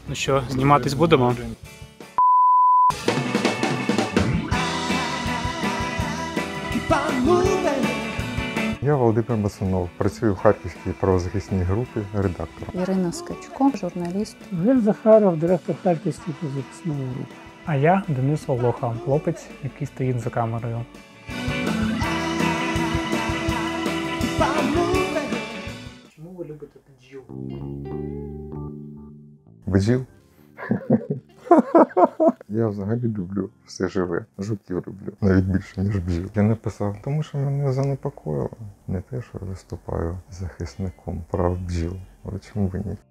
Ну що, зніматись будемо? Я Володимир Басунов, працюю в Харківській правозахисній групі редактором. Ірина Скачко, журналіст. Ген Захаров, директор Харківської правозахисної групи. А я Денис Волоха, хлопець, який стоїть за камерою. Чому ви любите бджіл? Бджіл? Я взагалі люблю все живе. Жуків люблю. Навіть більше, ніж бджіл. Я написав, тому що мене занепокоїло. Не те, що я виступаю захисником прав бджіл. Але чому ви ні?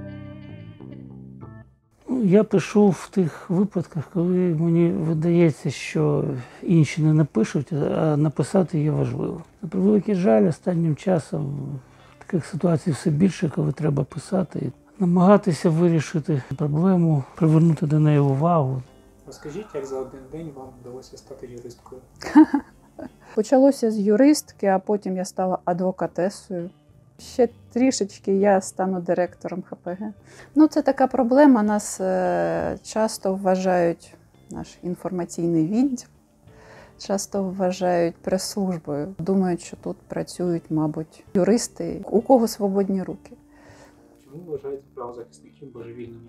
Я пишу в тих випадках, коли мені видається, що інші не напишуть, а написати є важливо. На превеликий жаль, останнім часом таких ситуацій все більше, коли треба писати. Намагатися вирішити проблему, привернути до неї увагу. Розкажіть, як за один день вам вдалося стати юристкою? Почалося з юристки, а потім я стала адвокатесою. Ще трішечки я стану директором ХПГ. Ну, це така проблема. Нас часто вважають, наш інформаційний відділ, часто вважають прес-службою. Думають, що тут працюють, мабуть, юристи, у кого свободні руки. Чому вважаєте правозахисників божевільними?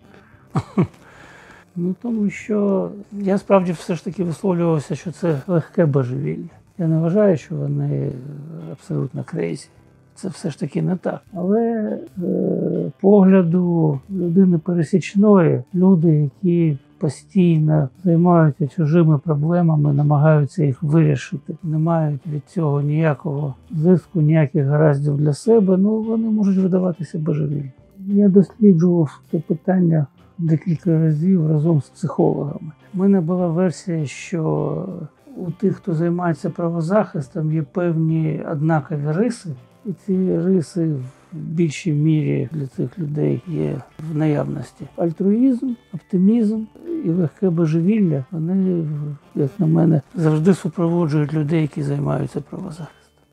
Ну, тому що я справді все ж таки висловлювався, що це легке божевілля. Я не вважаю, що вони абсолютно крейзі. Це все ж таки не так. Але погляду людини пересічної, люди, які постійно займаються чужими проблемами, намагаються їх вирішити, не мають від цього ніякого зиску, ніяких гараздів для себе, ну вони можуть видаватися божевільними. Я досліджував це питання декілька разів разом з психологами. У мене була версія, що у тих, хто займається правозахистом, є певні однакові риси, і ці риси в більшій мірі для цих людей є в наявності. Альтруїзм, оптимізм і легке божевілля, вони, як на мене, завжди супроводжують людей, які займаються правозахистом.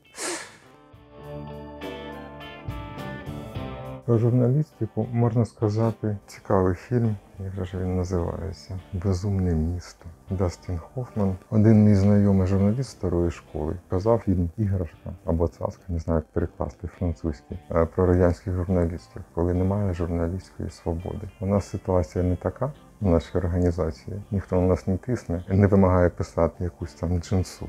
Про журналістику можна сказати цікавий фільм, як же він називається «Безумне місто». Дастін Хоффман, один мій знайомий журналіст старої школи, казав фільм «Іграшка» або «Цаска», не знаю, як перекласти французький, про радянських журналістів, коли немає журналістської свободи. У нас ситуація не така в нашій організації. Ніхто на нас не тисне, не вимагає писати якусь там джинсу.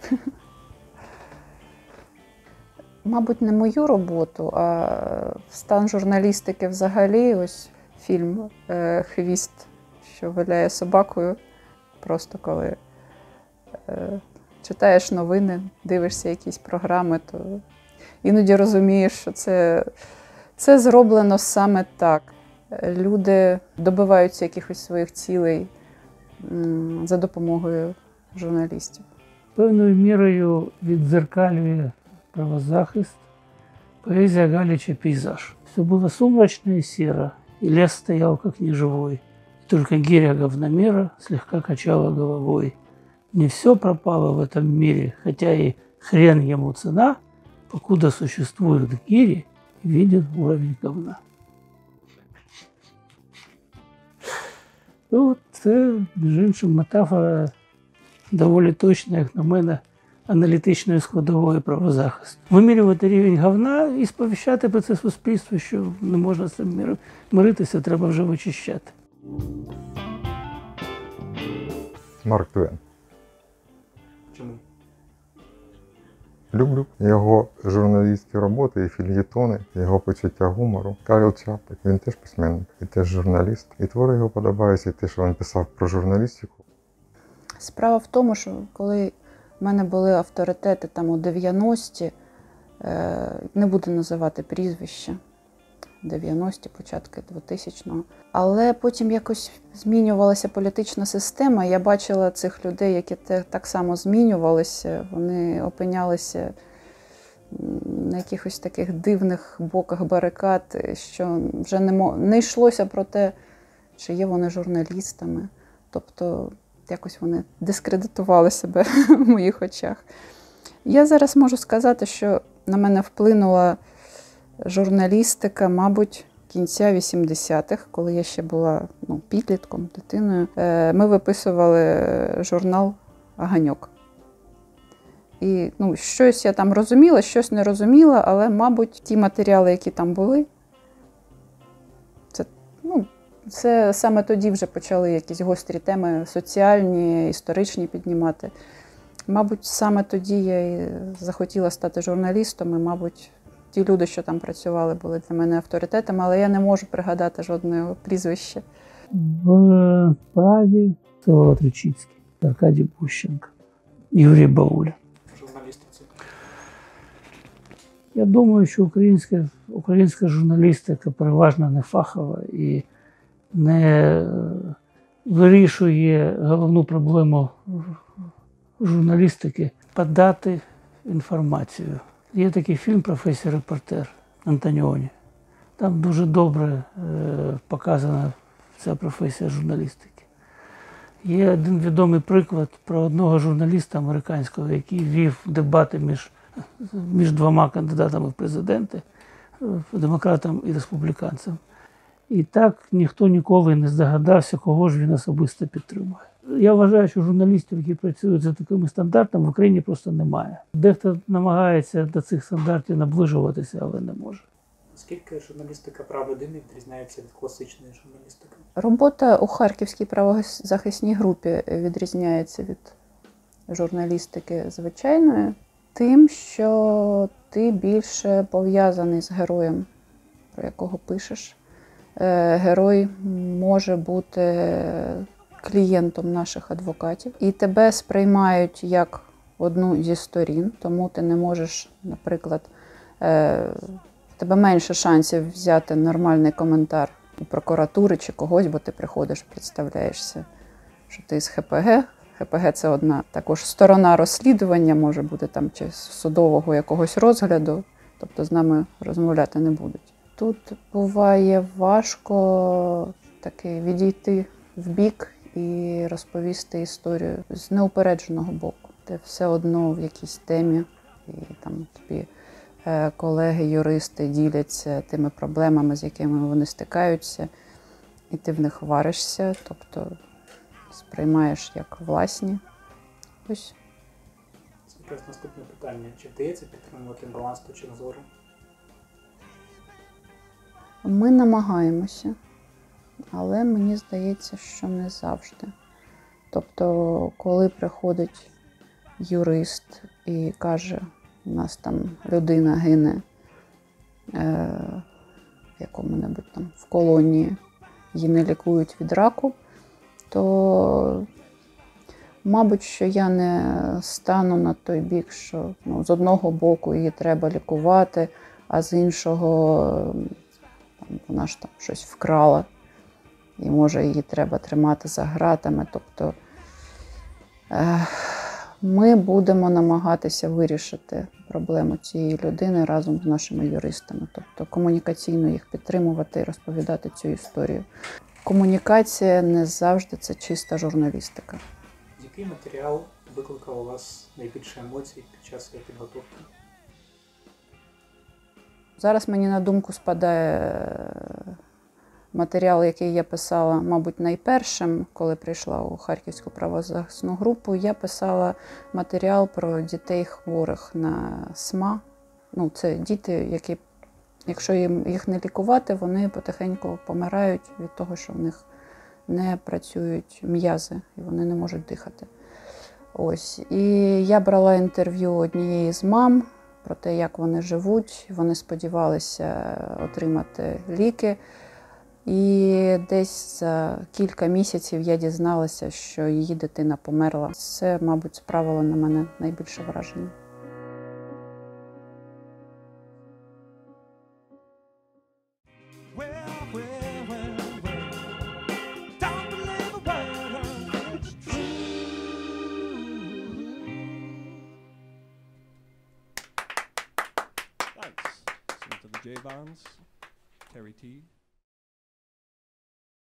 Мабуть, не мою роботу, а стан журналістики взагалі. Ось фільм «Хвіст, що виляє собакою». Просто коли читаєш новини, дивишся якісь програми, то іноді розумієш, що це зроблено саме так. Люди добиваються якихось своїх цілей за допомогою журналістів. Певною мірою віддзеркалює правозахист поэзия Галича «Пейзаж». Все было сумрачно и серо, и лес стоял как неживой. И только гиря говномера слегка качала головой. Не все пропало в этом мире, хотя и хрен ему цена, покуда существуют гири, виден уровень говна. Ну, це, між іншим, метафора доволі точна, як на мене, аналітичної складової правозахисту. Вимірювати рівень говна і сповіщати про це суспільство, що не можна з цим миритися, треба вже вичищати. Марк Твен. Чому? Люблю його журналістські роботи і фільєтони, його почуття гумору. Карл Чапек, він теж письменник і теж журналіст. І твори його подобаються, і те, що він писав про журналістику. Справа в тому, що коли в мене були авторитети там у 90-ті, не буду називати прізвища, 90-ті, початки 2000-го. Але потім якось змінювалася політична система. Я бачила цих людей, які так само змінювалися. Вони опинялися на якихось таких дивних боках барикад, що вже не йшлося про те, чи є вони журналістами. Тобто якось вони дискредитували себе в моїх очах. Я зараз можу сказати, що на мене вплинула журналістика, мабуть, кінця 80-х, коли я ще була підлітком, дитиною, ми виписували журнал «Оганьок». І щось я там розуміла, щось не розуміла, але, мабуть, ті матеріали, які там були, це саме тоді вже почали якісь гострі теми соціальні, історичні піднімати. Мабуть, саме тоді я і захотіла стати журналістом, і, мабуть, ті люди, що там працювали, були для мене авторитетами, але я не можу пригадати жодного прізвища. В Прагі Всеволод Речицький, Аркадій Пущенко, Юрій Бауля. Журналістиці. Я думаю, що українська журналістика переважно не фахова і не вирішує головну проблему журналістики – подати інформацію. Є такий фільм «Професія репортер» Антоніоні. Там дуже добре показана ця професія журналістики. Є один відомий приклад про одного журналіста американського, який вів дебати між двома кандидатами в президенти, демократом і республіканцем. І так ніхто ніколи не здогадався, кого ж він особисто підтримує. Я вважаю, що журналістів, які працюють за такими стандартами, в Україні просто немає. Дехто намагається до цих стандартів наближуватися, але не може. Наскільки журналістика прав людини відрізняється від класичної журналістики? Робота у Харківській правозахисній групі відрізняється від журналістики звичайної тим, що ти більше пов'язаний з героєм, про якого пишеш. Герой може бути клієнтом наших адвокатів, і тебе сприймають як одну зі сторін, тому ти не можеш, наприклад, в тебе менше шансів взяти нормальний коментар у прокуратури чи когось, бо ти приходиш, представляєшся, що ти з ХПГ. ХПГ – це одна також сторона розслідування, може бути там чи судового якогось розгляду, тобто з нами розмовляти не будуть. Тут буває важко таки відійти вбік і розповісти історію з неупередженого боку. Ти все одно в якійсь темі, і там тобі колеги-юристи діляться тими проблемами, з якими вони стикаються, і ти в них варишся, тобто сприймаєш як власні. Ось. Це якраз наступне питання. Чи вдається підтримувати баланс точок зору? Ми намагаємося, але мені здається, що не завжди. Тобто, коли приходить юрист і каже, у нас там людина гине в якому-небудь там в колонії, її не лікують від раку, то, мабуть, що я не стану на той бік, що з одного боку її треба лікувати, а з іншого вона ж там щось вкрала, і може її треба тримати за ґратами. Тобто ми будемо намагатися вирішити проблему цієї людини разом з нашими юристами. Тобто комунікаційно їх підтримувати і розповідати цю історію. Комунікація не завжди це чиста журналістика. Який матеріал викликав у вас найбільше емоцій під час її підготовки? Зараз мені на думку спадає матеріал, який я писала, мабуть, найпершим, коли прийшла у Харківську правозахисну групу. Я писала матеріал про дітей хворих на СМА. Це діти, які, якщо їх не лікувати, вони потихеньку помирають від того, що в них не працюють м'язи, і вони не можуть дихати. Ось. І я брала інтерв'ю однієї з мам про те, як вони живуть. Вони сподівалися отримати ліки. І десь за кілька місяців я дізналася, що її дитина померла. Це, мабуть, справило на мене найбільше враження. Thanks. Listen to the J-Vans, Terry T.